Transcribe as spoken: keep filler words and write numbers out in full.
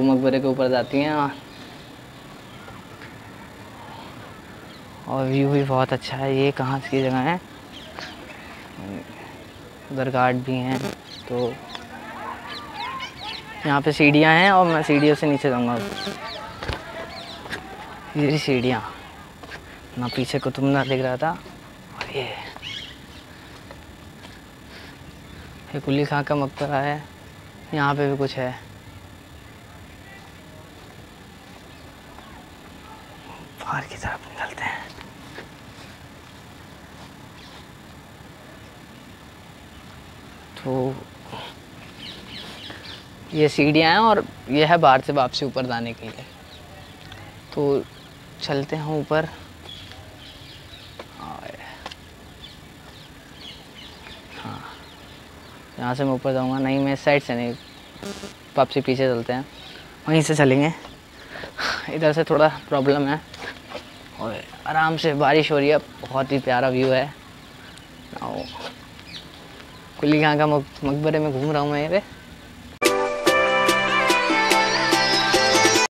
मकबरे के ऊपर जाती हैं और व्यू भी बहुत अच्छा है। ये कहाँ की जगह है, उधर गार्ड भी हैं। तो यहाँ पे सीढ़ियाँ हैं और मैं सीढ़ियों से नीचे जाऊँगा। ये सीढ़ियाँ ना, पीछे कुतुब मीनार दिख रहा था। और ये ये कुली खां का मकबरा है, यहाँ पे भी कुछ है। बाहर की तरफ निकलते हैं। तो ये सीढ़ियाँ हैं और ये है बाहर से वापसी ऊपर जाने के लिए। तो चलते हैं ऊपर। हाँ, यहाँ से मैं ऊपर जाऊँगा। नहीं, मैं इस साइड से नहीं, वापसी पीछे चलते हैं, वहीं से चलेंगे। इधर से थोड़ा प्रॉब्लम है। और आराम से बारिश हो रही है, बहुत ही प्यारा व्यू है। कुली खां का मकबरे में घूम रहा हूँ मैं। ये